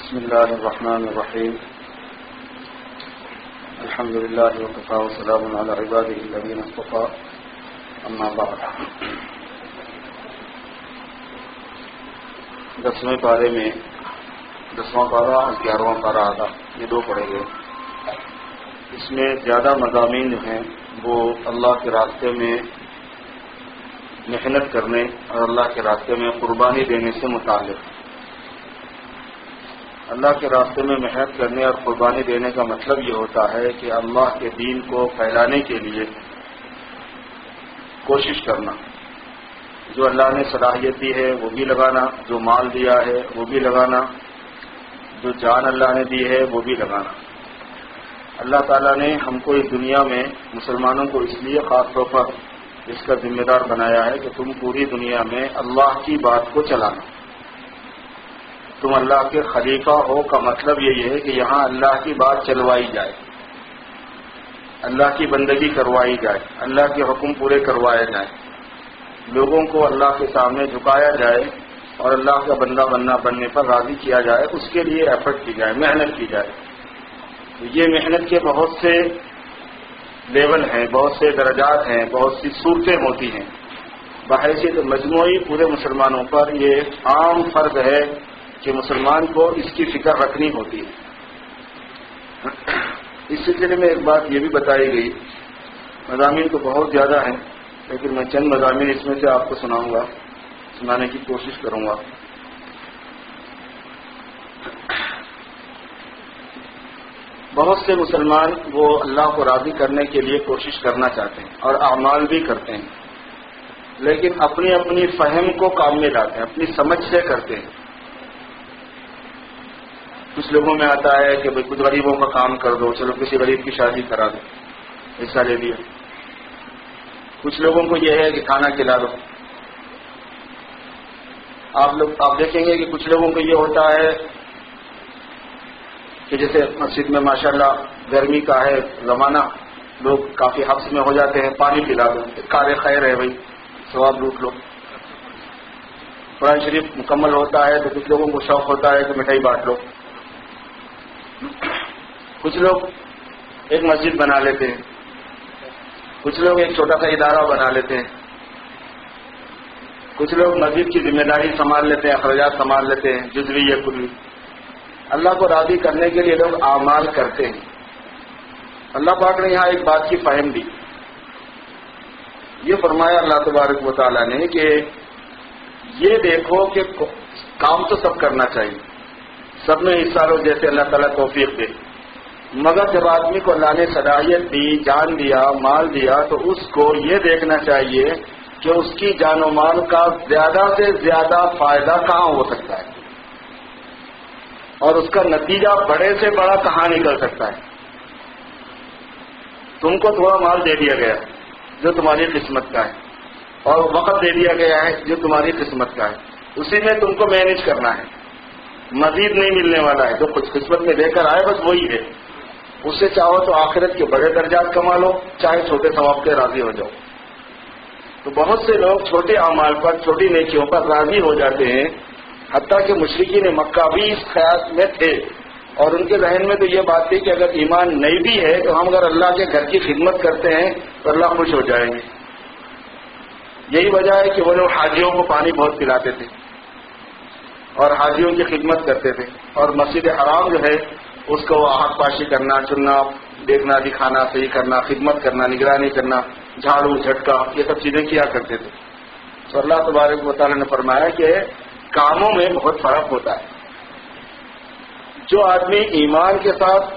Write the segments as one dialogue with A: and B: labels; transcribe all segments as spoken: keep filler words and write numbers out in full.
A: بسم الله الرحمن الرحيم الحمد لله وكفى وسلام على عباده الذين اصطفى اما بعد. دسویں پارے میں دسواں پارہ اور گیارہواں پارہ آتا یہ دو پڑھے گئے. اس میں زیادہ مضامین جو ہیں وہ اللہ کے راستے میں محنت کرنے اور اللہ کے راستے میں قربانی دینے سے متعلق. اللہ کے راستے میں محنت کرنے اور قربانی دینے کا مطلب یہ ہوتا ہے کہ اللہ کے دین کو پھیلانے کے لیے کوشش کرنا. جو اللہ نے صلاحیت دی ہے وہ بھی لگانا، جو مال دیا ہے وہ بھی لگانا، جو جان اللہ نے دی ہے وہ بھی لگانا. اللہ تعالیٰ نے ہم کو اس دنیا میں مسلمانوں کو اس لیے خاص طور پر اس کا ذمہ دار بنایا ہے کہ تم پوری دنیا میں اللہ کی بات کو چلانا. تم اللہ کے خلیفہ ہو کا مطلب یہی ہے کہ یہاں اللہ کی بات چلوائی جائے، اللہ کی بندگی کروائی جائے، اللہ کے حکم پورے کروائے جائیں، لوگوں کو اللہ کے سامنے جھکایا جائے اور اللہ کا بندہ بننا بننے پر راضی کیا جائے. اس کے لیے ایفرٹ کی جائے، محنت کی جائے. یہ محنت کے بہت سے لیول ہیں، بہت سے درجات ہیں، بہت سی صورتیں ہوتی ہیں. بحیثیت مجموعی پورے مسلمانوں پر یہ عام فرض ہے کہ مسلمان کو اس کی فکر رکھنی ہوتی ہے. اس سلسلے میں ایک بات یہ بھی بتائی گئی، مضامین تو بہت زیادہ ہیں لیکن میں چند مضامین اس میں سے آپ کو سناؤں گا، سنانے کی کوشش کروں گا. بہت سے مسلمان وہ اللہ کو راضی کرنے کے لیے کوشش کرنا چاہتے ہیں اور اعمال بھی کرتے ہیں، لیکن اپنی اپنی فہم کو کام میں لاتے ہیں، اپنی سمجھ سے کرتے ہیں. کچھ لوگوں میں آتا ہے کہ بھئی کچھ غریبوں کا کام کر دو، چلو کسی غریب کی شادی کرا دو، حصہ لے لیا. کچھ لوگوں کو یہ ہے کہ کھانا کھلا دو. آپ لوگ آپ دیکھیں گے کہ کچھ لوگوں کو یہ ہوتا ہے کہ جیسے مسجد میں ماشاءاللہ گرمی کا ہے زمانہ، لوگ کافی حبس میں ہو جاتے ہیں، پانی پلا دو، کار خیر ہے بھائی، ثواب لوٹ لو. قرآن شریف مکمل ہوتا ہے تو کچھ لوگوں کو شوق ہوتا ہے کہ مٹھائی بانٹ لو. کچھ لوگ ایک مسجد بنا لیتے ہیں، کچھ لوگ ایک چھوٹا سا ادارہ بنا لیتے ہیں، کچھ لوگ مسجد کی ذمہ داری سنبھال لیتے ہیں، اخراجات سنبھال لیتے ہیں، جزوی یا کلی. اللہ کو راضی کرنے کے لیے لوگ اعمال کرتے ہیں. اللہ پاک نے یہاں ایک بات کی فہم دی. یہ فرمایا اللہ تبارک و تعالیٰ نے کہ یہ دیکھو کہ کام تو سب کرنا چاہیے، سب میں حصہ لو جیسے اللہ تعالیٰ توفیق دے، مگر جب آدمی کو اللہ نے صلاحیت دی، جان دیا، مال دیا، تو اس کو یہ دیکھنا چاہیے کہ اس کی جان و مال کا زیادہ سے زیادہ فائدہ کہاں ہو سکتا ہے اور اس کا نتیجہ بڑے سے بڑا کہاں نکل سکتا ہے. تم کو تھوڑا مال دے دیا گیا جو تمہاری قسمت کا ہے، اور وقت دے دیا گیا ہے جو تمہاری قسمت کا ہے، اسی میں تم کو مینج کرنا ہے، مزید نہیں ملنے والا ہے. جو کچھ قسمت میں دے کر آئے بس وہی ہے. اس سے چاہو تو آخرت کے بڑے درجات کما لو، چاہے چھوٹے ثواب کے راضی ہو جاؤ. تو بہت سے لوگ چھوٹے اعمال پر، چھوٹی نیکیوں پر راضی ہو جاتے ہیں، حتیٰ کہ مشرکین مکہ بھی اس خیال میں تھے اور ان کے ذہن میں تو یہ بات تھی کہ اگر ایمان نہیں بھی ہے تو ہم اگر اللہ کے گھر کی خدمت کرتے ہیں تو اللہ خوش ہو جائیں گے. یہی وجہ ہے کہ وہ لوگ حاجیوں کو پانی بہت پلاتے تھے اور حاجیوں کی خدمت کرتے تھے، اور مسجد حرام جو ہے اس کو آہٹ پاشی کرنا، چننا، دیکھنا، دکھانا، صحیح کرنا، خدمت کرنا، نگرانی کرنا، جھاڑو جھٹکا، یہ سب چیزیں کیا کرتے تھے. تو اللہ تبارک و تعالیٰ نے فرمایا کہ کاموں میں بہت فرق ہوتا ہے. جو آدمی ایمان کے ساتھ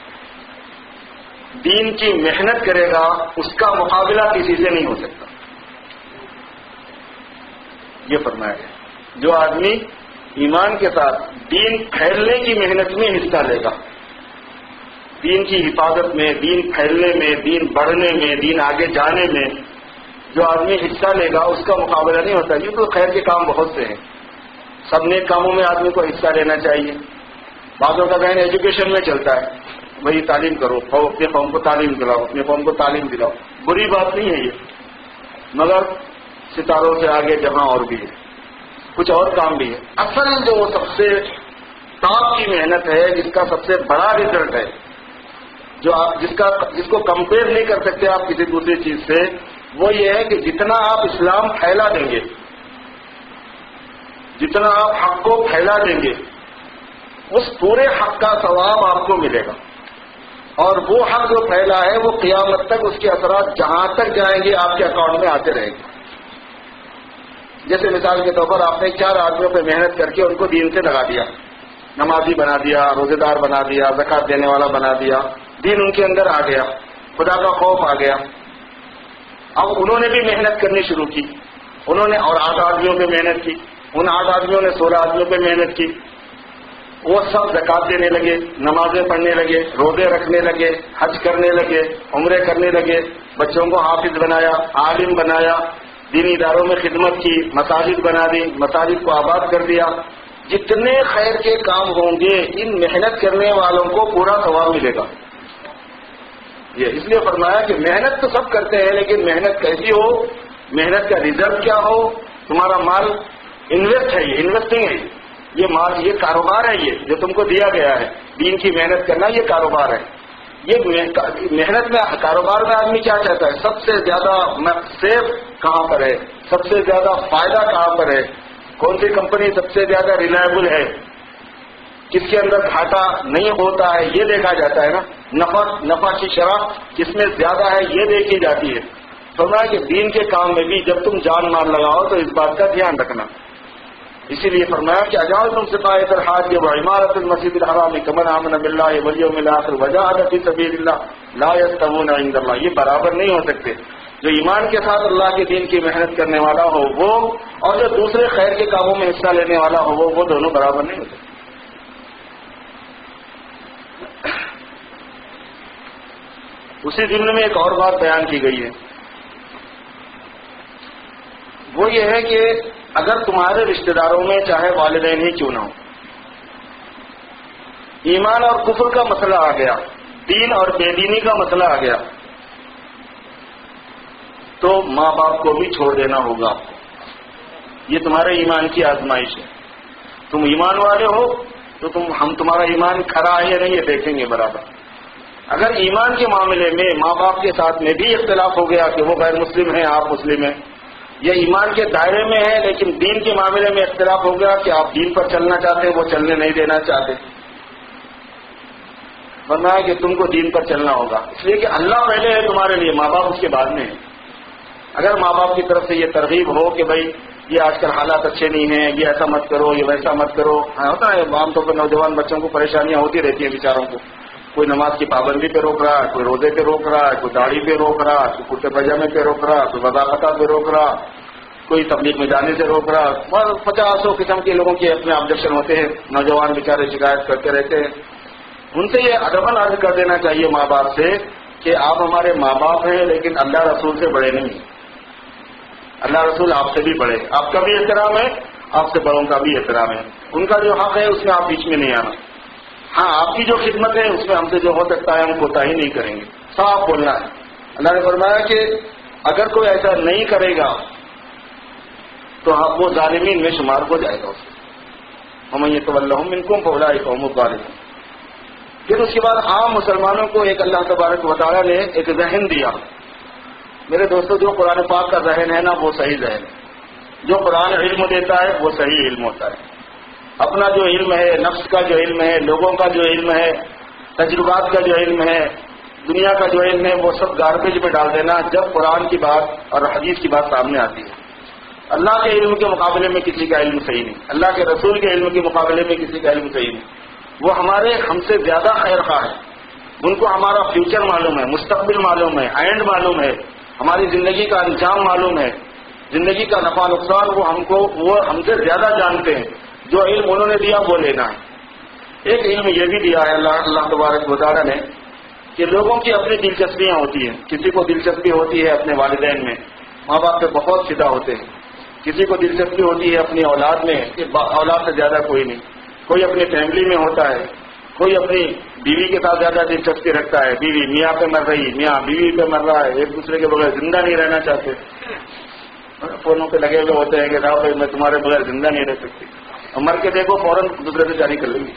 A: دین کی محنت کرے گا اس کا مقابلہ کسی سے نہیں ہو سکتا. یہ فرمایا ہے جو آدمی ایمان کے ساتھ دین پھیلنے کی محنت میں حصہ لے گا، دین کی حفاظت میں، دین پھیلنے میں، دین بڑھنے میں، دین آگے جانے میں جو آدمی حصہ لے گا اس کا مقابلہ نہیں ہوتا. یہ تو خیر کے کام بہت سے ہیں، سب نیک کاموں میں آدمی کو حصہ لینا چاہیے. بعضوں کا ذہن ایجوکیشن میں چلتا ہے، وہی تعلیم کرو، اپنے قوم کو تعلیم دلاؤ، اپنے قوم کو تعلیم دلاؤ. بری بات نہیں ہے یہ، مگر ستاروں سے آگے جہاں اور بھی ہے، کچھ اور کام بھی ہے. اصل جو سب سے ٹاپ کی محنت ہے، جس کا سب سے بڑا رزلٹ ہے، جو آپ جس کا جس کو کمپیئر نہیں کر سکتے آپ کسی دوسری چیز سے، وہ یہ ہے کہ جتنا آپ اسلام پھیلا دیں گے، جتنا آپ حق کو پھیلا دیں گے، اس پورے حق کا ثواب آپ کو ملے گا، اور وہ حق جو پھیلا ہے وہ قیامت تک اس کے اثرات جہاں تک جائیں گے آپ کے اکاؤنٹ میں آتے رہیں گے۔ جیسے مثال کے طور پر آپ نے چار آدمیوں پہ محنت کر کے ان کو دین سے لگا دیا، نمازی بنا دیا، روزے دار بنا دیا، زکات دینے والا بنا دیا، دین ان کے اندر آ گیا، خدا کا خوف آ گیا۔ اب انہوں نے بھی محنت کرنی شروع کی، انہوں نے اور آٹھ آدمیوں پہ محنت کی، ان آٹھ آدمیوں نے سولہ آدمیوں پہ محنت کی، وہ سب زکات دینے لگے، نمازیں پڑھنے لگے، روزے رکھنے لگے، حج کرنے لگے، عمرے کرنے لگے، بچوں کو حافظ بنایا، عالم بنایا، دینی اداروں میں خدمت کی، مساجد بنا دی، مساجد کو آباد کر دیا۔ جتنے خیر کے کام ہوں گے ان محنت کرنے والوں کو پورا ثواب ملے گا۔ یہ اس لیے فرمایا کہ محنت تو سب کرتے ہیں، لیکن محنت کیسی ہو، محنت کا ریزلٹ کیا ہو۔ تمہارا مال انویسٹ ہے، یہ انویسٹنگ ہے، یہ مال یہ کاروبار ہے، یہ جو تم کو دیا گیا ہے دین کی محنت کرنا، یہ کاروبار ہے۔ یہ محنت میں کاروبار میں آدمی کیا چاہتا ہے؟ سب سے زیادہ سیف کہاں پر ہے، سب سے زیادہ فائدہ کہاں پر ہے، کون سی کمپنی سب سے زیادہ ریلائبل ہے، کس کے اندر گھاٹا نہیں ہوتا ہے، یہ دیکھا جاتا ہے نا۔ نفع نفع کی شرح کس میں زیادہ ہے یہ دیکھی جاتی ہے۔ فرمایا کہ دین کے کام میں بھی جب تم جان مال لگاؤ تو اس بات کا دھیان رکھنا۔ اسی لیے فرمایا کہ اجاز تم سپاہیۃ الحاج و عمارت المسجد الحرام کمن آمن باللہ والیوم الآخر وجاہد فی سبیل اللہ لا یستوون عند اللہ، یہ برابر نہیں ہو سکتے۔ جو ایمان کے ساتھ اللہ کے دین کی محنت کرنے والا ہو وہ، اور جو دوسرے خیر کے کاموں میں حصہ لینے والا ہو وہ وہ دونوں برابر نہیں ہو سکتے۔ اسی ضمن میں ایک اور بات بیان کی گئی ہے، وہ یہ ہے کہ اگر تمہارے رشتہ داروں میں چاہے والدین ہی کیوں نہ ہو، ایمان اور کفر کا مسئلہ آ گیا، دین اور بے دینی کا مسئلہ آ گیا، تو ماں باپ کو بھی چھوڑ دینا ہوگا آپ کو۔ یہ تمہارے ایمان کی آزمائش ہے۔ تم ایمان والے ہو تو تم ہم تمہارا ایمان کھرا ہے یا نہیں یہ دیکھیں گے برابر۔ اگر ایمان کے معاملے میں ماں باپ کے ساتھ میں بھی اختلاف ہو گیا کہ وہ غیر مسلم ہیں آپ مسلم ہیں، یا ایمان کے دائرے میں ہے لیکن دین کے معاملے میں اختلاف ہو گیا کہ آپ دین پر چلنا چاہتے ہیں وہ چلنے نہیں دینا چاہتے، ورنہ کہ تم کو دین پر چلنا ہوگا، اس لیے کہ اللہ پہلے ہے تمہارے لیے، ماں باپ اس کے بعد میں ہے۔ اگر ماں باپ کی طرف سے یہ ترغیب ہو کہ بھائی یہ آج کل حالات اچھے نہیں ہیں، یہ ایسا مت کرو، یہ ویسا مت کرو، ہوتا ہے عام طور پر نوجوان بچوں کو پریشانیاں ہوتی رہتی ہیں بیچاروں کو، کوئی نماز کی پابندی پہ روک رہا ہے، کوئی روزے پہ روک رہا ہے، کوئی داڑھی پہ روک رہا ہے، کوئی کرتے پاجامے پہ روک رہا ہے، کوئی وضاحتہ پہ روک رہا، کوئی تبلیغ میں جانے سے روک رہا، پچاسوں قسم کے لوگوں کے اپنے آبجیکشن ہوتے ہیں، نوجوان بیچارے شکایت کرتے رہتے ہیں۔ ان سے یہ ادباً عرض کر دینا چاہیے ماں باپ سے کہ آپ ہمارے ماں باپ ہیں لیکن اللہ رسول سے بڑے نہیں، اللہ رسول آپ سے بھی بڑے، آپ کا بھی احترام ہے، آپ سے بڑوں کا بھی احترام ہے، ان کا جو حق ہے اس میں آپ بیچ میں نہیں آنا۔ ہاں آپ کی جو خدمت ہے اس میں ہم سے جو ہو سکتا ہے ہم کوتاہی نہیں کریں گے، صاف بولنا ہے۔ اللہ نے فرمایا کہ اگر کوئی ایسا نہیں کرے گا تو آپ وہ ظالمین میں شمار ہو جائے گا اس سے، وَمَن يَتَوَلَّهُم مِّنكُمْ فَأُولَٰئِكَ هُمُ الظَّالِمُونَ۔ پھر اس کے بعد عام مسلمانوں کو ایک اللہ تبارک و تعالیٰ نے ایک ذہن دیا۔ میرے دوستو جو قرآن پاک کا ذہن ہے نا وہ صحیح ذہن ہے، جو قرآن علم دیتا ہے وہ صحیح علم ہوتا ہے۔ اپنا جو علم ہے، نفس کا جو علم ہے، لوگوں کا جو علم ہے، تجربات کا جو علم ہے، دنیا کا جو علم ہے، وہ سب گاربیج میں ڈال دینا جب قرآن کی بات اور حدیث کی بات سامنے آتی ہے۔ اللہ کے علم کے مقابلے میں کسی کا علم صحیح نہیں، اللہ کے رسول کے علم کے مقابلے میں کسی کا علم صحیح نہیں۔ وہ ہمارے ہم سے زیادہ خیر خواہ ہے، ان کو ہمارا فیوچر معلوم ہے، مستقبل معلوم ہے، اینڈ معلوم ہے، ہماری زندگی کا انجام معلوم ہے، زندگی کا نفع نقصان وہ ہم کو وہ ہم سے زیادہ جانتے ہیں۔ جو علم انہوں نے دیا وہ لینا ہے۔ ایک علم یہ بھی دیا ہے اللہ اللہ تبارک و تعالیٰ نے کہ لوگوں کی اپنی دلچسپیاں ہوتی ہیں، کسی کو دلچسپی ہوتی ہے اپنے والدین میں، ماں باپ پہ بہت فدا ہوتے ہیں، کسی کو دلچسپی ہوتی ہے اپنی اولاد میں کہ اولاد سے زیادہ کوئی نہیں، کوئی اپنی فیملی میں ہوتا ہے، کوئی اپنی بیوی کے ساتھ زیادہ دلچسپی رکھتا ہے، بیوی میاں پہ مر رہی، میاں بیوی پہ مر رہا ہے، ایک دوسرے کے بغیر زندہ نہیں رہنا چاہتے، فونوں پہ لگے ہوئے ہوتے ہیں کہ صاحب میں تمہارے بغیر زندہ نہیں رہ سکتی، مر کے دیکھو فوراً دوسرے سے جاری کر لیں گے.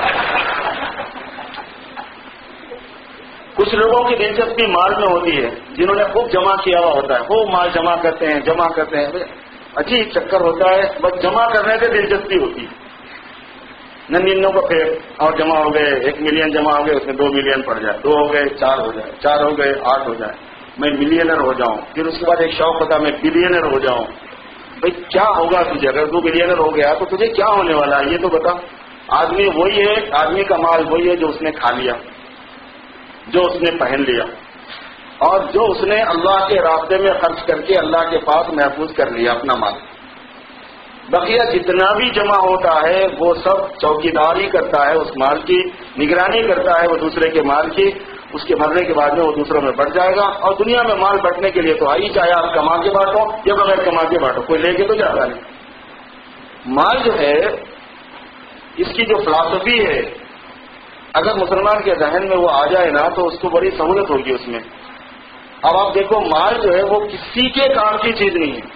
A: کچھ لوگوں کی دلچسپی مال میں ہوتی ہے، جنہوں نے خوب جمع کیا ہوا ہوتا ہے، وہ مال جمع کرتے ہیں جمع کرتے ہیں عجیب چکر ہوتا ہے، بس جمع کرنے سے دلچسپی ہوتی ہے. ننوں کو پھر اور جمع ہو گئے، ایک ملین جمع ہو گئے، اس میں دو ملین پڑ جائے، دو ہو گئے چار ہو جائے، چار ہو گئے آٹھ ہو جائے، میں ملینر ہو جاؤں. پھر اس کے بعد ایک شوق ہوتا میں بلینر ہو جاؤں. بھائی کیا ہوگا تجھے؟ اگر تو بلینر ہو گیا تو تجھے کیا ہونے والا ہے یہ تو بتا. آدمی وہی ہے، آدمی کا مال وہی ہے جو اس نے کھا لیا، جو اس نے پہن لیا، اور جو اس نے اللہ کے راستے میں خرچ کر کے اللہ کے پاس محفوظ کر لیا اپنا مال. بقیہ جتنا بھی جمع ہوتا ہے وہ سب چوکیداری کرتا ہے، اس مال کی نگرانی کرتا ہے وہ دوسرے کے مال کی. اس کے مرنے کے بعد میں وہ دوسروں میں بڑھ جائے گا. اور دنیا میں مال بٹنے کے لیے تو آئی، چاہے آپ کما کے بانٹو یا بغیر کما کے بانٹو، کوئی لے کے تو جاتا نہیں. مال جو ہے اس کی جو فلسفی ہے، اگر مسلمان کے ذہن میں وہ آ جائے نا تو اس کو بڑی سہولت ہوگی اس میں. اب آپ دیکھو مال جو ہے وہ کسی کے کام کی چیز نہیں ہے.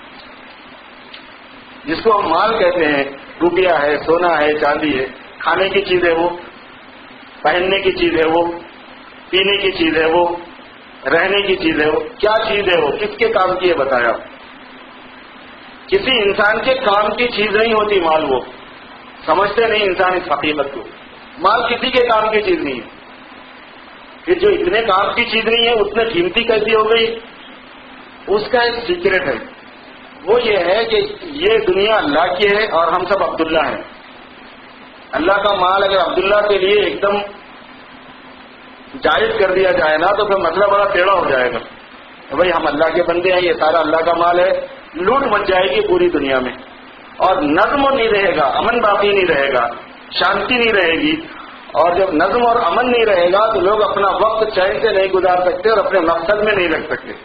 A: جس کو ہم مال کہتے ہیں، روپیہ ہے، سونا ہے، چاندی ہے، کھانے کی چیز ہے وہ، پہننے کی چیز ہے وہ، پینے کی چیز ہے وہ، رہنے کی چیز ہے وہ. کیا چیز ہے وہ؟ کس کے کام کی ہے بتایا؟ کسی انسان کے کام کی چیز نہیں ہوتی مال. وہ سمجھتے نہیں انسان اس حقیقت کو. مال کسی کے کام کی چیز نہیں ہے. پھر جو اتنے کام کی چیز نہیں ہے اتنے قیمتی کیسی ہو گئی؟ اس کا ایک سیکرٹ ہے. وہ یہ ہے کہ یہ دنیا اللہ کی ہے اور ہم سب عبداللہ ہیں. اللہ کا مال اگر عبداللہ کے لیے ایک دم جائز کر دیا جائے نا تو پھر مسئلہ بڑا ٹیڑھا ہو جائے گا. بھائی ہم اللہ کے بندے ہیں، یہ سارا اللہ کا مال ہے. لوٹ مچ جائے گی پوری دنیا میں، اور نظم نہیں رہے گا، امن باقی نہیں رہے گا، شانتی نہیں رہے گی. اور جب نظم اور امن نہیں رہے گا تو لوگ اپنا وقت چین سے نہیں گزار سکتے اور اپنے مقصد میں نہیں لگ سکتے.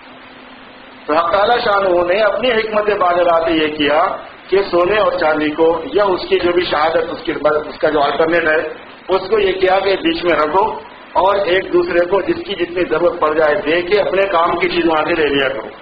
A: تو حق تعالی شانہ نے اپنی حکمت بادلہ سے یہ کیا کہ سونے اور چاندی کو یا اس کی جو بھی شہادت اس کی اس کا جو آلٹرنیٹ ہے اس کو یہ کیا کہ بیچ میں رکھو اور ایک دوسرے کو جس کی جتنی ضرورت پڑ جائے دے کے اپنے کام کی چیز وہاں سے لے لیا کرو.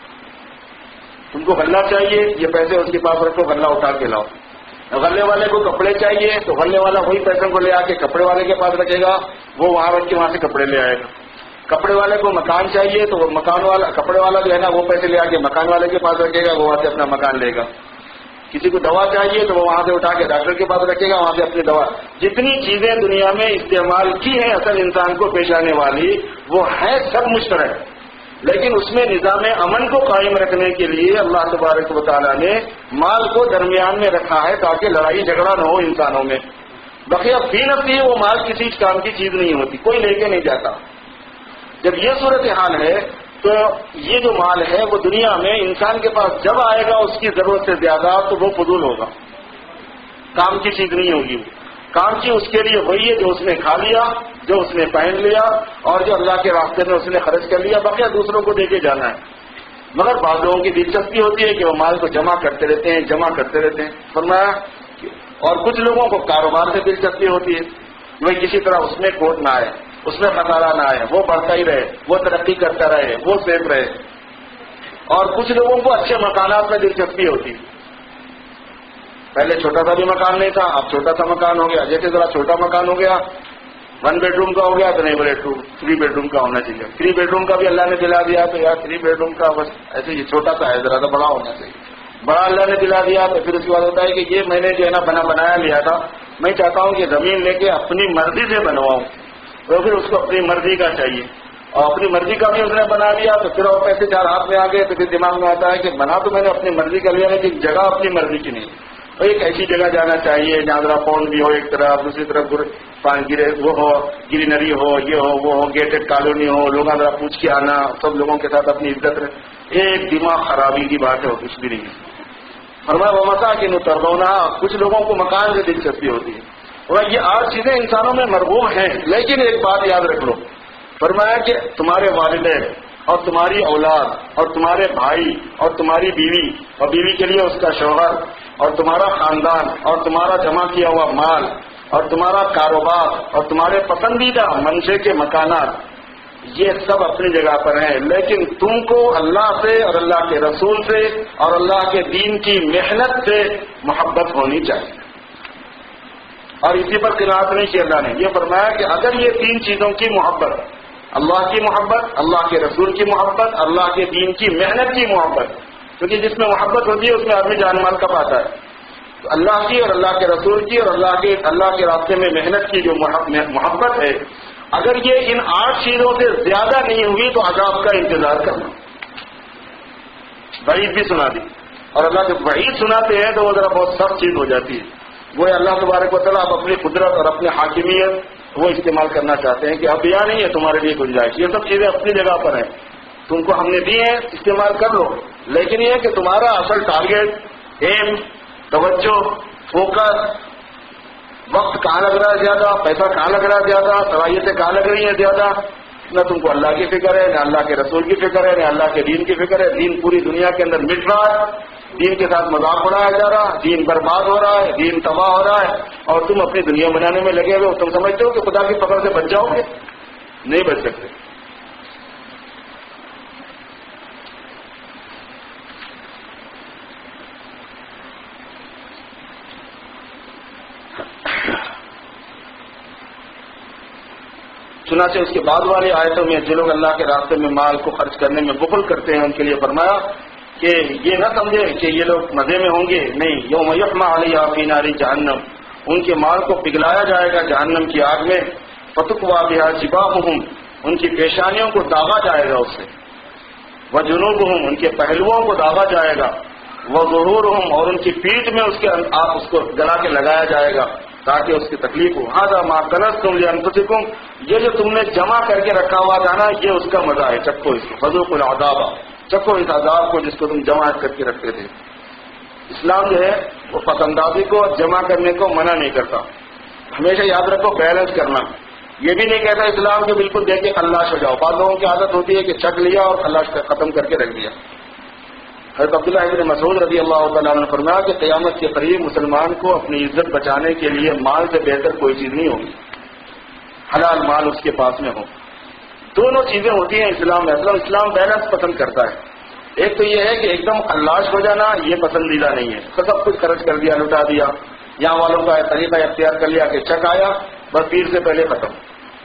A: تم کو غلہ چاہیے، یہ پیسے اس کے پاس رکھو، غلہ اٹھا کے لاؤ. غلے والے کو کپڑے چاہیے تو غلے والا وہی پیسوں کو لے آ کے کپڑے والے کے پاس رکھے گا، وہ وہاں رکھ کے وہاں سے کپڑے لے آئے گا. کپڑے والے کو مکان چاہیے تو وہ مکان والا کپڑے والا جو ہے نا وہ پیسے لے آ کے مکان والے کے پاس رکھے گا، وہ وہاں سے اپنا مکان لے گا. کسی کو دوا چاہیے تو وہ وہاں سے اٹھا کے ڈاکٹر کے پاس رکھے گا، وہاں سے اپنی دوا. جتنی چیزیں دنیا میں استعمال کی ہیں اصل انسان کو پیش آنے والی وہ ہیں سب مشترک، لیکن اس میں نظام امن کو قائم رکھنے کے لیے اللہ تبارک و تعالیٰ نے مال کو درمیان میں رکھا ہے تاکہ لڑائی جھگڑا نہ ہو انسانوں میں. بقیہ فی نفسی وہ مال کسی کام کی چیز نہیں ہوتی، کوئی لے کے نہیں جاتا. جب یہ صورتحال ہے تو یہ جو مال ہے وہ دنیا میں انسان کے پاس جب آئے گا اس کی ضرورت سے زیادہ تو وہ فضول ہوگا، کام کی چیز نہیں ہوگی. کام کی اس کے لیے وہی ہے جو اس نے کھا لیا، جو اس نے پہن لیا اور جو اللہ کے راستے میں اس نے خرچ کر لیا، بقیہ دوسروں کو دے کے جانا ہے. مگر بعض لوگوں کی دلچسپی ہوتی ہے کہ وہ مال کو جمع کرتے رہتے ہیں جمع کرتے رہتے ہیں فرمایا. اور کچھ لوگوں کو کاروبار سے دلچسپی ہوتی ہے، وہ کسی طرح اس میں کھوٹ نہ آئے، اس میں خسارہ نہ آئے، وہ بڑھتا ہی رہے، وہ ترقی کرتا رہے، وہ سیف رہے. اور کچھ لوگوں کو اچھے مکانات میں دلچسپی ہوتی. پہلے چھوٹا سا بھی مکان نہیں تھا، اب چھوٹا سا مکان ہو گیا. جیسے ذرا چھوٹا مکان ہو گیا، ون بیڈ روم کا ہو گیا تو نہیں bedroom three bedroom کا ہونا چاہیے. تھری بیڈ روم کا بھی اللہ نے دلا دیا تو یار تھری بیڈ روم کا بس ایسے یہ چھوٹا سا ہے، ذرا سا بڑا ہونا چاہیے. بڑا اللہ نے دلا دیا تو پھر اس کے بعد ہوتا ہے کہ یہ میں نے جو ہے نا بنا بنایا لیا تھا، میں چاہتا ہوں کہ زمین لے کے اپنی مرضی سے بنواؤں، تو پھر اس کو اپنی مرضی کا چاہیے. اور اپنی مرضی کا بھی اس نے بنا لیا تو پھر اور پیسے چار ہاتھ میں آ گئے تو پھر دماغ میں آتا ہے کہ بنا تو میں نے اپنی مرضی کا لیا لیکن جگہ اپنی مرضی کی نہیں. اور ایک ایسی جگہ جانا چاہیے جہاں ذرا پونڈ بھی ہو ایک طرف، دوسری طرف گرے وہ ہو، گرینری ہو، یہ ہو وہ ہو، گیٹڈ کالونی ہو، لوگ ذرا پوچھ کے آنا، سب لوگوں کے ساتھ اپنی عزت رہے. ایک دماغ خرابی کی بات ہے اور کچھ بھی نہیں. فرمایا وہ مسا کہ نتربونا، کچھ لوگوں کو مکان سے دلچسپی ہوتی ہے. اور یہ آج چیزیں انسانوں میں مرغوب ہیں، لیکن ایک بات یاد رکھ لو. فرمایا کہ تمہارے والدین اور تمہاری اولاد اور تمہارے بھائی اور تمہاری بیوی اور بیوی کے لیے اس کا شوہر اور تمہارا خاندان اور تمہارا جمع کیا ہوا مال اور تمہارا کاروبار اور تمہارے پسندیدہ منشے کے مکانات، یہ سب اپنی جگہ پر ہیں، لیکن تم کو اللہ سے اور اللہ کے رسول سے اور اللہ کے دین کی محنت سے محبت ہونی چاہیے. اور اسی پر قناعت نہیں کی اللہ نے. یہ فرمایا کہ اگر یہ تین چیزوں کی محبت، اللہ کی محبت، اللہ کے رسول کی محبت، اللہ کے دین کی محنت کی محبت، کیونکہ جس میں محبت ہوتی ہے اس میں آدمی جان مال کا پاتا ہے، تو اللہ کی اور اللہ کے رسول کی اور اللہ کے اللہ کے راستے میں محنت کی جو محبت ہے، اگر یہ ان آٹھ چیزوں سے زیادہ نہیں ہوئی تو عذاب کا انتظار کرنا. وعید بھی سنا دی، اور اللہ جب وعید سناتے ہیں تو وہ ذرا بہت سخت چیز ہو جاتی ہے. وہ اللہ تبارک و تعالیٰ آپ اپنی قدرت اور اپنی حاکمیت وہ استعمال کرنا چاہتے ہیں کہ اب یہاں نہیں ہے تمہارے لیے گنجائش، یہ سب چیزیں اپنی جگہ پر ہیں، تم کو ہم نے دی ہیں استعمال کر لو، لیکن یہ ہے کہ تمہارا اصل ٹارگیٹ، ایم، توجہ، فوکس، وقت کہاں لگ رہا ہے زیادہ، پیسہ کہاں لگ رہا ہے زیادہ، صلاحیتیں کہاں لگ رہی ہیں زیادہ. نہ تم کو اللہ کی فکر ہے، نہ اللہ کے رسول کی فکر ہے، نہ اللہ کے دین کی فکر ہے. دین پوری دنیا کے اندر مٹ رہا ہے، دین کے ساتھ مذاق اڑایا جا رہا ہے، دین برباد ہو رہا ہے، دین تباہ ہو رہا ہے، اور تم اپنی دنیا بنانے میں لگے ہوئے ہو. تم سمجھتے ہو کہ خدا کی پکڑ سے بچ جاؤ گے؟ نہیں بچ سکتے. چنانچہ اس کے بعد والی آیتوں میں جو لوگ اللہ کے راستے میں مال کو خرچ کرنے میں بخل کرتے ہیں ان کے لیے فرمایا کہ یہ نہ سمجھے کہ یہ لوگ مزے میں ہوں گے، نہیں. یوم یحمى علیہا فی نار جہنم، ان کے مال کو پگھلایا جائے گا جہنم کی آگ میں. فتقویٰ بہا جباہہم، ان کی پیشانیوں کو داغا جائے گا اس سے. وجنوبہم، ان کے پہلوؤں کو داغا جائے گا. وظہورہم، اور ان کی پیٹھ میں اس کے آپ اس کو گلا کے لگایا جائے گا تاکہ اس کی تکلیف ہو. ھذا ما کنزتم لانفسکم، یہ جو تم نے جمع کر کے رکھا ہوا تھا نا یہ اس کا مزہ ہے، چکھو اس کو. فذوقوا العذاب، چکھو اس عذاب کو جس کو تم جمع کر کے رکھتے تھے. اسلام جو ہے وہ پسندازی کو اور جمع کرنے کو منع نہیں کرتا. ہمیشہ یاد رکھو بیلنس کرنا. یہ بھی نہیں کہتا اسلام کے بالکل دیکھ کے خلاش ہو جاؤ. بعض لوگوں کی عادت ہوتی ہے کہ چک لیا اور خلاش ختم کر کے رکھ دیا. حضرت عبداللہ ابن مسعود رضی اللہ تعالیٰ عنہ نے فرمایا کہ قیامت کے قریب مسلمان کو اپنی عزت بچانے کے لیے مال سے بہتر کوئی چیز نہیں ہوگی، حلال مال اس کے پاس میں ہو. دونوں چیزیں ہوتی ہیں اسلام میں. اسلام اسلام بیلنس پسند کرتا ہے. ایک تو یہ ہے کہ ایک دم خلاش ہو جانا یہ پسندیدہ نہیں ہے، تو سب کچھ خرچ کر دیا، لٹا دیا. یہاں والوں کا طریقہ اختیار کر لیا کہ چک آیا بس پیر سے پہلے ختم،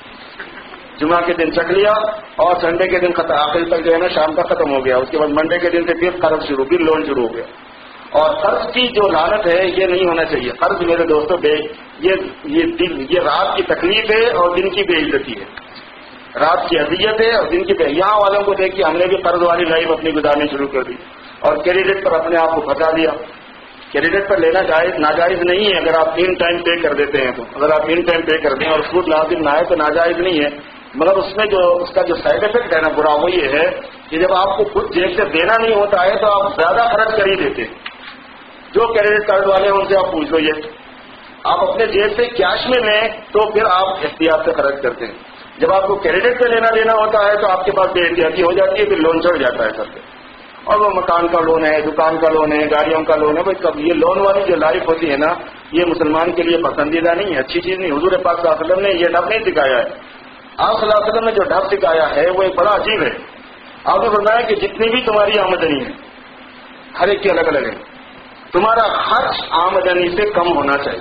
A: جمعہ کے دن چک لیا اور سنڈے کے دن ختم، آخر تک جو ہے نا شام کا ختم ہو گیا. اس کے بعد منڈے کے دن سے پھر قرض شروع، پھر لون شروع ہو گیا. اور قرض کی جو لعنت ہے یہ نہیں ہونا چاہیے. قرض میرے دوستوں بے یہ یہ دن یہ رات کی تکلیف ہے اور دن کی بے عزتی ہے. رات کی اذیت ہے اور دن کی بے. یہاں والوں کو دیکھ کے ہم نے بھی قرض والی لائف اپنی گزارنی شروع کر دی اور کریڈٹ پر اپنے آپ کو پھنسا دیا. کریڈٹ پر لینا جائز ناجائز نہیں ہے اگر آپ ان ٹائم پے کر دیتے ہیں تو. اگر آپ ان ٹائم پے کر دیں اور سود لازم نہ آئے تو ناجائز نہیں ہے، مگر اس میں جو اس کا جو سائڈ افیکٹ ہے نا برا وہ یہ ہے کہ جب آپ کو خود جیب سے دینا نہیں ہوتا ہے تو آپ زیادہ خرچ کر ہی دیتے. جو کریڈٹ کارڈ والے ہیں ان سے آپ پوچھ لو، یہ آپ اپنے جیب سے کیش میں لیں تو پھر آپ احتیاط سے خرچ کرتے ہیں. جب آپ کو کریڈٹ پہ لینا دینا ہوتا ہے تو آپ کے پاس بے احتیاطی ہو جاتی ہے، پھر لون چڑھ جاتا ہے سب سے. اور وہ مکان کا لون ہے، دکان کا لون ہے، گاڑیوں کا لون ہے. بھائی کب یہ لون والی جو لائف ہوتی ہے نا یہ مسلمان کے لیے پسندیدہ نہیں ہے، اچھی چیز نہیں. حضور پاک صلی اللہ علیہ وسلم نے یہ ڈھب نہیں سکھایا ہے. آپ صلی اللہ علیہ وسلم نے جو ڈھب سکھایا ہے وہ ایک بڑا عجیب ہے. آپ نے فرمایا کہ جتنی بھی تمہاری آمدنی ہے ہر ایک کی الگ الگ ہے، تمہارا خرچ آمدنی سے کم ہونا چاہیے.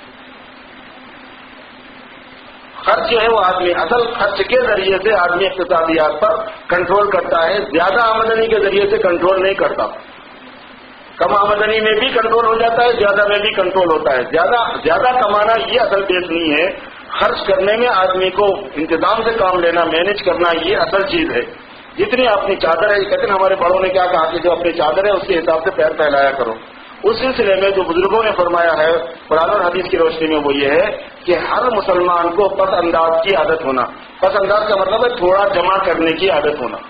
A: خرچ جو ہے وہ آدمی اصل خرچ کے ذریعے سے آدمی اقتصادیات پر کنٹرول کرتا ہے، زیادہ آمدنی کے ذریعے سے کنٹرول نہیں کرتا. کم آمدنی میں بھی کنٹرول ہو جاتا ہے، زیادہ میں بھی کنٹرول ہوتا ہے. زیادہ زیادہ کمانا یہ اصل بیس نہیں ہے. خرچ کرنے میں آدمی کو انتظام سے کام لینا، مینج کرنا یہ اصل چیز ہے. جتنی اپنی چادر ہے، کہتے ہیں ہمارے بڑوں نے کیا کہا کہ جو اپنی چادر ہے اس کے حساب سے پیر پھیلایا کرو. اس سلسلے میں جو بزرگوں نے فرمایا ہے قرآن اور حدیث کی روشنی میں وہ یہ ہے کہ ہر مسلمان کو پس انداز کی عادت ہونا. پس انداز کا مطلب ہے تھوڑا جمع کرنے کی عادت ہونا.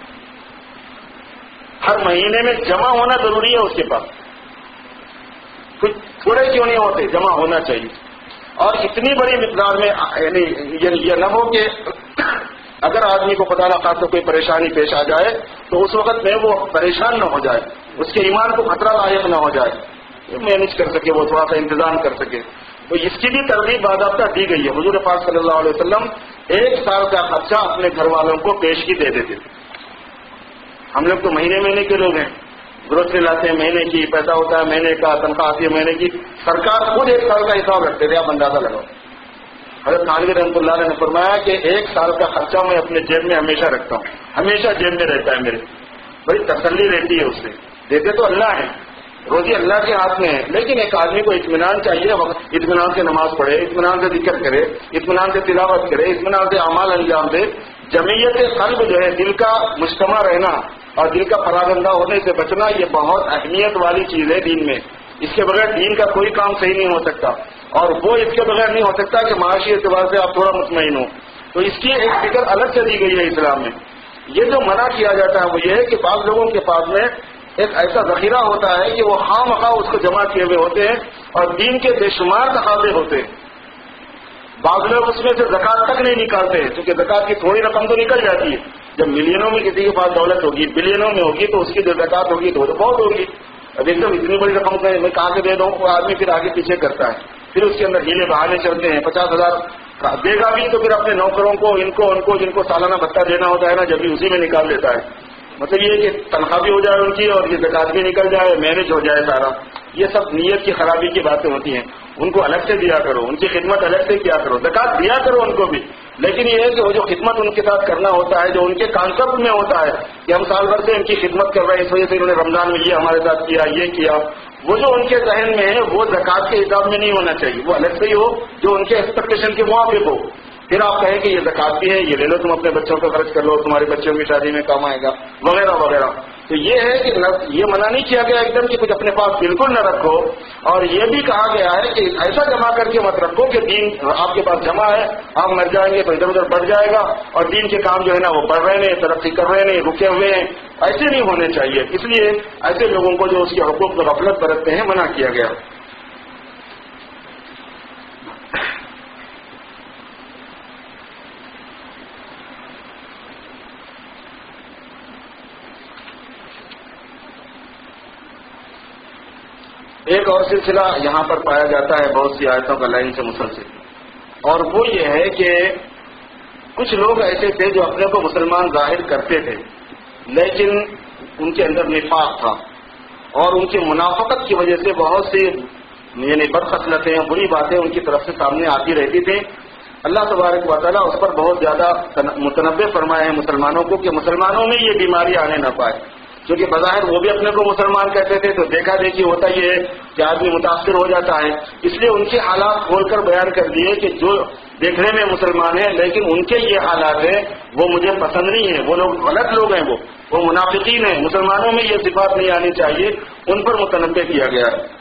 A: ہر مہینے میں جمع ہونا ضروری ہے. اس کے پاس کچھ تھوڑے کیوں نہیں ہوتے، جمع ہونا چاہیے. اور اتنی بڑی مقدار میں یعنی یہ نہ ہو کہ اگر آدمی کو خدا نخواستہ کوئی پریشانی پیش آ جائے تو اس وقت میں وہ پریشان نہ ہو جائے، اس کے ایمان کو خطرہ لاحق نہ ہو جائے، مینج کر سکے، وہ تھوڑا سا انتظام کر سکے. تو اس کی بھی ترغیب باضابطہ دی گئی ہے. حضور پاک صلی اللہ علیہ وسلم ایک سال کا خرچہ اپنے گھر والوں کو پیشگی دے دیتے تھے. ہم لوگ تو مہینے مہینے کے لوگ ہیں، گروسری لاتے ہیں مہینے کی، پیسہ ہوتا ہے مہینے کا، تنخواہ آتی ہے مہینے کی. سرکار خود ایک سال کا حساب رکھتے تھے. آپ اندازہ لگاؤ حضرت تھانوی رحمۃ اللہ علیہ نے فرمایا کہ ایک سال کا خرچہ میں اپنے جیب میں ہمیشہ رکھتا ہوں، ہمیشہ جیب میں رہتا ہے میرے، بڑی تسلی رہتی ہے اس سے، دیتے تو اللہ ہے، روزی اللہ کے ہاتھ میں ہے، لیکن ایک آدمی کو اطمینان چاہیے، اطمینان سے نماز پڑھے، اطمینان سے ذکر کرے، اطمینان سے تلاوت کرے، اطمینان سے اعمال انجام دے۔ جمعیت قلب جو ہے، دل کا مجتمع رہنا اور دل کا پراگندہ ہونے سے بچنا، یہ بہت اہمیت والی چیز ہے دین میں، اس کے بغیر دین کا کوئی کام صحیح نہیں ہو سکتا، اور وہ اس کے بغیر نہیں ہو سکتا کہ معاشی اعتبار سے آپ تھوڑا مطمئن ہو، تو اس کی ایک فکر الگ سے دی گئی ہے اسلام میں۔ یہ جو منع کیا جاتا ہے وہ یہ ہے کہ بعض لوگوں کے پاس میں ایک ایسا ذخیرہ ہوتا ہے کہ وہ خواہ مخواہ اس کو جمع کیے ہوئے ہوتے ہیں اور دین کے بے شمار تقاضے ہوتے ہیں، بعض لوگ اس میں سے زکات تک نہیں نکالتے، کیونکہ زکات کی تھوڑی رقم تو نکل جاتی ہے، جب ملینوں میں کسی کے پاس دولت ہوگی، بلینوں میں ہوگی، تو اس کی جو زکات ہوگی تو وہ تو بہت ہوگی، اب ایک دم اتنی بڑی رقم میں کہاں سے دے دوں، وہ آدمی پھر آگے پیچھے کرتا ہے، پھر اس کے اندر ہیلے بہانے چلتے ہیں، پچاس ہزار دے گا بھی تو پھر اپنے نوکروں کو، ان کو ان کو جن کو سالانہ بھتہ دینا ہوتا ہے نا، جب بھی اسی میں نکال لیتا ہے، مطلب یہ کہ تنخواہ بھی ہو جائے ان کی اور یہ زکات بھی نکل جائے، مینج ہو جائے سارا، یہ سب نیت کی خرابی کی باتیں ہوتی ہیں، ان کو الگ سے دیا کرو، ان کی خدمت الگ سے کیا کرو، زکات دیا کرو ان کو بھی، لیکن یہ ہے کہ وہ جو خدمت ان کے ساتھ کرنا ہوتا ہے، جو ان کے کانسیپٹ میں ہوتا ہے کہ ہم سال بھر سے ان کی خدمت کر رہے ہیں، اس وجہ سے انہوں نے رمضان میں یہ ہمارے ساتھ کیا، یہ کیا، وہ جو ان کے ذہن میں ہے وہ زکات کے حساب میں نہیں ہونا چاہیے، وہ الگ سے ہی ہو جو ان کے ایکسپیکٹیشن کے موافق ہو، پھر آپ کہیں کہ یہ زکات بھی ہے، یہ لے لو، تم اپنے بچوں کو خرچ کر لو، تمہارے بچوں کی شادی میں کام آئے گا، وغیرہ وغیرہ۔ تو یہ ہے کہ یہ منع نہیں کیا گیا ایک دم کہ کچھ اپنے پاس بالکل نہ رکھو، اور یہ بھی کہا گیا ہے کہ ایسا جمع کر کے مت رکھو کہ دین آپ کے پاس جمع ہے، آپ مر جائیں گے تو ادھر ادھر بڑھ جائے گا اور دین کے کام جو ہے نا وہ بڑھ رہے ہیں، ترقی کر رہے ہیں، رکے ہوئے ہیں، ایسے نہیں ہونے چاہیے، اس لیے ایسے لوگوں کو جو اس کے حقوق میں غفلت برتتے ہیں منع کیا گیا۔ ایک اور سلسلہ یہاں پر پایا جاتا ہے بہت سی آیتوں کا لائن سے مسلسل، اور وہ یہ ہے کہ کچھ لوگ ایسے تھے جو اپنے کو مسلمان ظاہر کرتے تھے، لیکن ان کے اندر نفاق تھا، اور ان کی منافقت کی وجہ سے بہت سی یعنی بدخصلتیں، بری باتیں ان کی طرف سے سامنے آتی رہتی تھیں۔ اللہ تبارک و تعالیٰ اس پر بہت زیادہ متنبع فرمائے ہیں مسلمانوں کو کہ مسلمانوں میں یہ بیماری آنے نہ پائے، کیونکہ بظاہر وہ بھی اپنے کو مسلمان کہتے تھے، تو دیکھا دیکھی ہوتا یہ ہے کہ آدمی متاثر ہو جاتا ہے، اس لیے ان کے حالات کھول کر بیان کر دیے کہ جو دیکھنے میں مسلمان ہیں لیکن ان کے یہ حالات ہیں وہ مجھے پسند نہیں ہے، وہ لوگ غلط لوگ ہیں، وہ وہ منافقین ہیں، مسلمانوں میں یہ صفات نہیں آنی چاہیے، ان پر متنبع کیا گیا ہے۔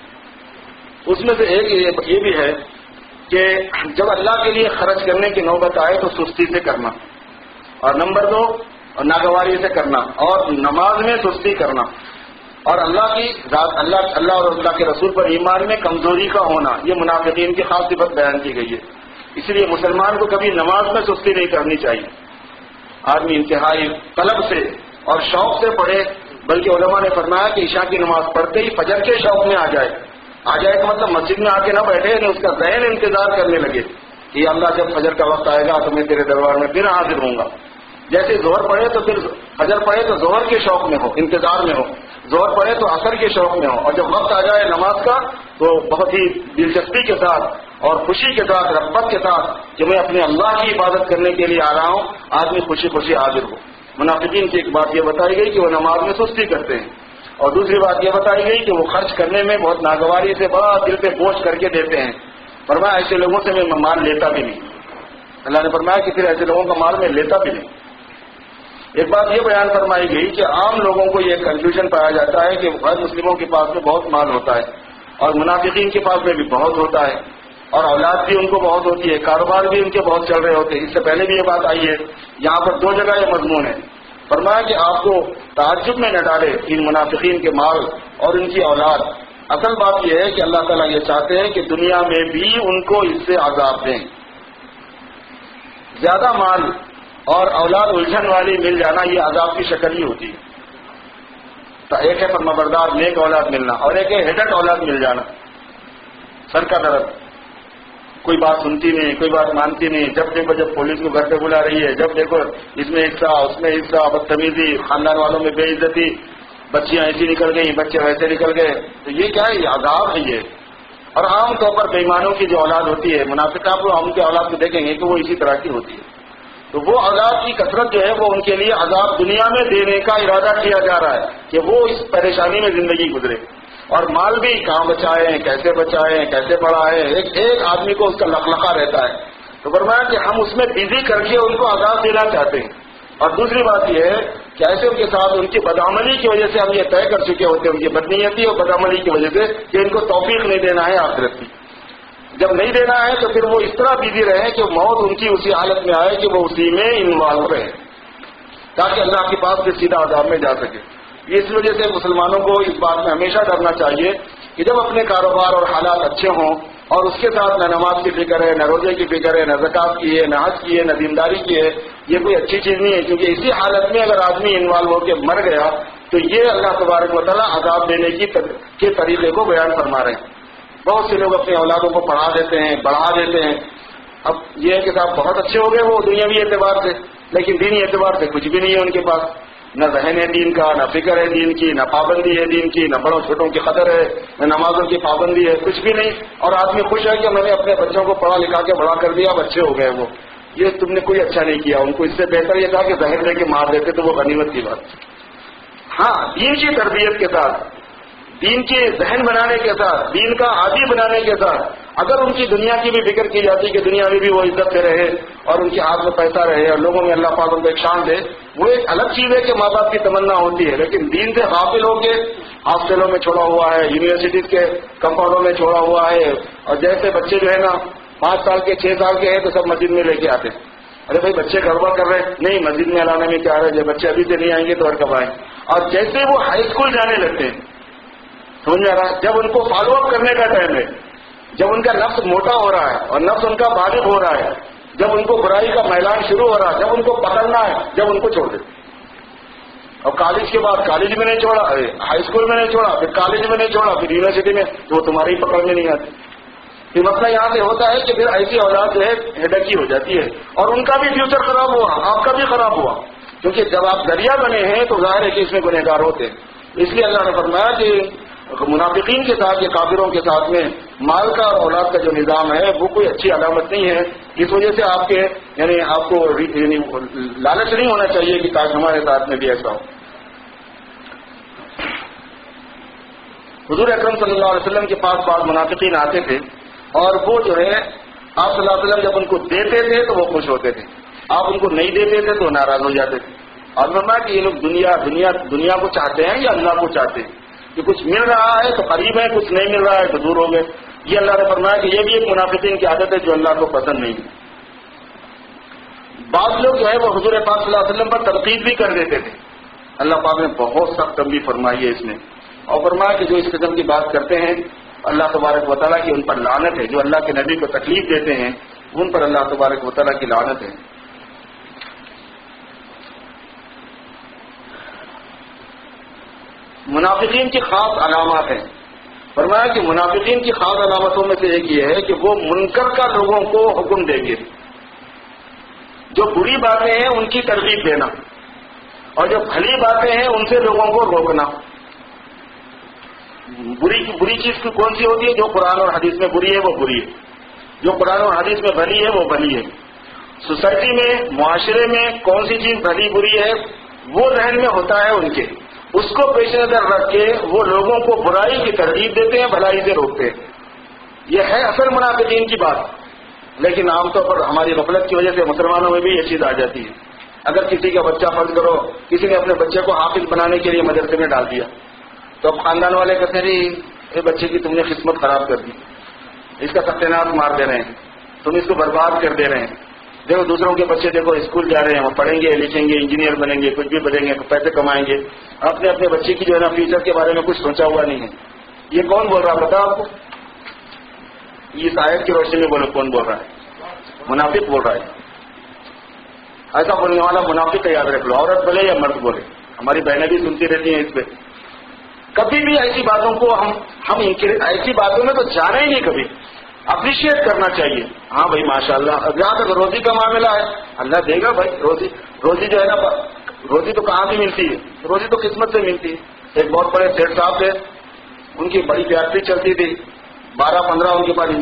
A: اس میں سے ایک یہ بھی ہے کہ جب اللہ کے لیے خرچ کرنے کی نوبت آئے تو سستی سے کرنا، اور نمبر دو اور ناگواری سے کرنا، اور نماز میں سستی کرنا، اور اللہ کی ذات اللہ اللہ اور اللہ کے رسول پر ایمان میں کمزوری کا ہونا، یہ منافقین کی خاص صفت بیان کی گئی ہے۔ اس لیے مسلمان کو کبھی نماز میں سستی نہیں کرنی چاہیے، آدمی انتہائی طلب سے اور شوق سے پڑھے، بلکہ علماء نے فرمایا کہ عشاء کی نماز پڑھتے ہی فجر کے شوق میں آ جائے آ جائے کا مطلب مسجد میں آ کے نہ بیٹھے، یعنی اس کا ذہن انتظار کرنے لگے کہ اللہ جب فجر کا وقت آئے گا تو میں تیرے دربار میں پھر حاضر ہوں گا۔ جیسے زہر پڑھے تو پھر فجر پڑھے تو زہر کے شوق میں ہو، انتظار میں ہو، زہر پڑھے تو عصر کے شوق میں ہو، اور جب وقت آ جائے نماز کا تو بہت ہی دلچسپی کے ساتھ اور خوشی کے ساتھ، رغبت کے ساتھ کہ میں اپنے اللہ کی عبادت کرنے کے لیے آ رہا ہوں، آدمی خوشی خوشی حاضر ہو۔ منافقین کی ایک بات یہ بتائی گئی کہ وہ نماز میں سستی کرتے ہیں، اور دوسری بات یہ بتائی گئی کہ وہ خرچ کرنے میں بہت ناگواری سے بڑا دل پہ بوجھ کر کے دیتے ہیں۔ فرمایا ایسے لوگوں سے میں مال لیتا بھی نہیں، اللہ نے فرمایا کہ پھر ایسے لوگوں کا مال میں لیتا بھی نہیں۔ ایک بات یہ بیان فرمائی گئی کہ عام لوگوں کو یہ کنفیوژن پایا جاتا ہے کہ غیر مسلموں کے پاس میں بہت مال ہوتا ہے اور منافقین کے پاس میں بھی بہت ہوتا ہے، اور اولاد بھی ان کو بہت ہوتی ہے، کاروبار بھی ان کے بہت چل رہے ہوتے ہیں۔ اس سے پہلے بھی یہ بات آئی ہے، یہاں پر دو جگہ یہ مضمون ہے۔ فرمایا کہ آپ کو تعجب میں نہ ڈالے ان منافقین کے مال اور ان کی اولاد، اصل بات یہ ہے کہ اللہ تعالیٰ یہ چاہتے ہیں کہ دنیا میں بھی ان کو اس سے عذاب دیں۔ زیادہ مال اور اولاد الجھن والی مل جانا یہ عذاب کی شکل ہی ہوتی ہے۔ تو ایک ہے فرمانبردار نیک اولاد ملنا، اور ایک ہے ہڈٹ اولاد مل جانا، سر کا درد، کوئی بات سنتی نہیں، کوئی بات مانتی نہیں، جب دیکھو جب پولیس کو گھر پہ بلا رہی ہے، جب دیکھو اس میں حصہ اس میں حصہ، بدتمیزی، خاندان والوں میں بے عزتی، بچیاں ایسی نکل گئیں، بچے ویسے نکل گئے، تو یہ کیا ہے؟ یہ عذاب ہے۔ یہ اور عام طور پر بےایمانوں کی جو اولاد ہوتی ہے، منافق آپ ان کے اولاد کو دیکھیں گے کہ وہ اسی طرح کی ہوتی ہے. تو وہ اولاد کی کثرت جو ہے وہ ان کے لیے عذاب دنیا میں دینے کا ارادہ کیا جا رہا ہے کہ وہ اس پریشانی میں زندگی گزرے. اور مال بھی کہاں بچائیں، کیسے بچائیں، کیسے بڑھائیں، ایک ایک آدمی کو اس کا لقلقہ رہتا ہے. تو فرمایا کہ ہم اس میں بزی کر کے ان کو عذاب دینا چاہتے ہیں. اور دوسری بات یہ ہے کہ ایسے ان کے ساتھ ان کی بدعملی کی وجہ سے ہم یہ طے کر چکے ہوتے ہیں، ان کی بدنیتی اور بدعملی کی وجہ سے کہ ان کو توفیق نہیں دینا ہے آخرت کی. جب نہیں دینا ہے تو پھر وہ اس طرح بزی رہے کہ موت ان کی اسی حالت میں آئے کہ وہ اسی میں انوالو رہے، تاکہ اللہ کے پاس سے سیدھا عذاب میں جا سکے. اس وجہ سے مسلمانوں کو اس بات میں ہمیشہ ڈرنا چاہیے کہ جب اپنے کاروبار اور حالات اچھے ہوں اور اس کے ساتھ نہ نماز کی فکر ہے، نہ روزے کی فکر ہے، نہ زکات کی ہے، نہ حج کی ہے، نہ دینداری کی ہے، یہ کوئی اچھی چیز نہیں ہے. کیونکہ اسی حالت میں اگر آدمی انوالو ہو کے مر گیا تو یہ اللہ تبارک و تعالیٰ عذاب دینے کی کے طریقے کو بیان فرما رہے ہیں. بہت سے لوگ اپنے اولادوں کو پڑھا دیتے ہیں، بڑھا دیتے ہیں. اب یہ ہے کہ صاحب بہت اچھے ہو گئے وہ دنیاوی اعتبار سے، لیکن دینی اعتبار سے کچھ بھی نہیں ہے ان کے پاس. نہ ذہن ہے دین کا، نہ فکر ہے دین کی، نہ پابندی ہے دین کی، نہ بڑوں چھوٹوں کی قدر ہے، نہ نمازوں کی پابندی ہے، کچھ بھی نہیں. اور آدمی خوش ہے کہ میں نے اپنے بچوں کو پڑھا لکھا کے بڑا کر دیا، اب اچھے ہو گئے وہ. یہ تم نے کوئی اچھا نہیں کیا. ان کو اس سے بہتر یہ تھا کہ ظاہر دے کے مار دیتے تو وہ غنیمت کی بات. ہاں، دین کی تربیت کے ساتھ، دین کے ذہن بنانے کے ساتھ، دین کا عادی بنانے کے ساتھ اگر ان کی دنیا کی بھی فکر کی جاتی کہ دنیا میں بھی وہ عزت سے رہے اور ان کے ہاتھ میں پیسہ رہے اور لوگوں میں اللہ پاک ان کو ایک شان دے، وہ ایک الگ چیز ہے کہ ماں باپ کی تمنا ہوتی ہے. لیکن دین سے غافل ہو کے ہاسٹلوں میں چھوڑا ہوا ہے، یونیورسٹیز کے کمپاؤنڈوں میں چھوڑا ہوا ہے. اور جیسے بچے جو ہے نا پانچ سال کے چھ سال کے ہیں تو سب مسجد میں لے کے آتے ہیں. ارے بھائی بچے گڑبڑ کر رہے ہیں، نہیں مسجد میں لانے میں کیا ہے، جب بچے ابھی سے نہیں آئیں گے تو اور کب آئیں. اور جیسے وہ ہائی اسکول جانے لگتے ہیں، سمجھ میں آ رہا ہے، جب ان کو فالو اپ کرنے کا ٹائم ہے، جب ان کا نفس موٹا ہو رہا ہے اور نفس ان کا بالغ ہو رہا ہے، جب ان کو برائی کا میلان شروع ہو رہا ہے، جب ان کو پکڑنا ہے، جب ان کو چھوڑ دے. اور کالج کے بعد کالج میں نہیں چھوڑا، ہائی اسکول میں نہیں چھوڑا، پھر کالج میں نہیں چھوڑا، پھر یونیورسٹی میں، تو وہ تمہاری پکڑ میں نہیں آتی. پھر مسئلہ یہاں سے ہوتا ہے کہ پھر ایسی اولاد جو ہے ہیڈکی ہو جاتی ہے اور ان کا بھی فیوچر خراب ہوا، آپ کا بھی خراب ہوا. کیونکہ جب آپ دریا بنے ہیں تو ظاہر ہے کہ اس میں گنہگار ہوتے ہیں. اس لیے اللہ نے فرمایا کہ منافقین کے ساتھ یا کافروں کے ساتھ میں مال کا اور اولاد کا جو نظام ہے وہ کوئی اچھی علامت نہیں ہے. اس وجہ سے آپ کے یعنی آپ کو یعنی لالچ نہیں ہونا چاہیے کہ کاش ہمارے ساتھ میں بھی ایسا ہو. حضور اکرم صلی اللہ علیہ وسلم کے پاس بعض منافقین آتے تھے اور وہ جو ہے آپ صلی اللہ علیہ وسلم جب ان کو دیتے تھے تو وہ خوش ہوتے تھے، آپ ان کو نہیں دیتے تھے تو ناراض ہو جاتے تھے. اور فرمایا کہ یہ لوگ دنیا دنیا دنیا کو چاہتے ہیں یا اللہ کو چاہتے ہیں، کہ کچھ مل رہا ہے تو قریب ہے، کچھ نہیں مل رہا ہے تو دور ہو گئے. یہ اللہ نے فرمایا کہ یہ بھی ایک منافقین کی عادت ہے جو اللہ کو پسند نہیں ہے. بعض لوگ جو ہے وہ حضور پاک صلی اللہ علیہ وسلم پر تنقید بھی کر دیتے تھے. اللہ پاک نے بہت سخت تنبیہ فرمائی ہے اس میں، اور فرمایا کہ جو اس قسم کی بات کرتے ہیں اللہ تبارک و تعالیٰ کی ان پر لعنت ہے. جو اللہ کے نبی کو تکلیف دیتے ہیں ان پر اللہ تبارک و تعالیٰ کی لعنت ہے. منافقین کی خاص علامات ہیں. فرمایا کہ منافقین کی خاص علامتوں میں سے ایک یہ ہے کہ وہ منکر کا لوگوں کو حکم دیں گے. جو بری باتیں ہیں ان کی ترغیب دینا اور جو بھلی باتیں ہیں ان سے لوگوں کو روکنا. بری بری چیز کی کون سی ہوتی ہے؟ جو قرآن اور حدیث میں بری ہے وہ بری ہے، جو قرآن اور حدیث میں بھلی ہے وہ بھلی ہے. سوسائٹی میں، معاشرے میں کون سی چیز بھلی بری ہے وہ ذہن میں ہوتا ہے ان کے، اس کو پیش نظر رکھ کے وہ لوگوں کو برائی کی ترغیب دیتے ہیں، بھلائی سے روکتے ہیں. یہ ہے اصل منافقین کی بات. لیکن عام طور پر ہماری غفلت کی وجہ سے مسلمانوں میں بھی یہ چیز آ جاتی ہے. اگر کسی کا بچہ فرض کرو کسی نے اپنے بچے کو حافظ بنانے کے لیے مدرسے میں ڈال دیا تو اب خاندان والے کہتے ہیں اے بچے کی تم نے قسمت خراب کر دی، اس کا ستیاناش مار دے رہے ہیں، تم اس کو برباد کر دے رہے ہیں. دیکھو دوسروں کے بچے دیکھو اسکول جا رہے ہیں، وہ پڑھیں گے، لکھیں گے، انجینئر بنیں گے، کچھ بھی بنیں گے، پیسے کمائیں گے. اپنے اپنے بچے کی جو ہے نا فیوچر کے بارے میں کچھ سوچا ہوا نہیں ہے. یہ کون بول رہا پتا آپ کو؟ اس آیت کی روشنی میں بولو کون بول رہا ہے؟ منافق بول رہا ہے. ایسا بولنے والا منافق ہے، یاد رکھ لو، عورت بولے یا مرد بولے. ہماری بہنیں بھی سنتی رہتی ہیں اس پہ. کبھی بھی ایسی باتوں کو ہم ہم ایسی باتوں میں تو جانا ہی نہیں. کبھی اپریشیٹ کرنا چاہیے. ہاں بھائی ماشاء اللہ. جہاں تک روزی کا معاملہ ہے اللہ دے گا بھائی. روزی روزی جو ہے نا، روزی تو کہاں بھی ملتی ہے، روزی تو قسمت سے ملتی ہے. ایک بہت بڑے سیٹ صاحب تھے، ان کی بڑی فیکٹری چلتی تھی، بارہ پندرہ ان کے پاس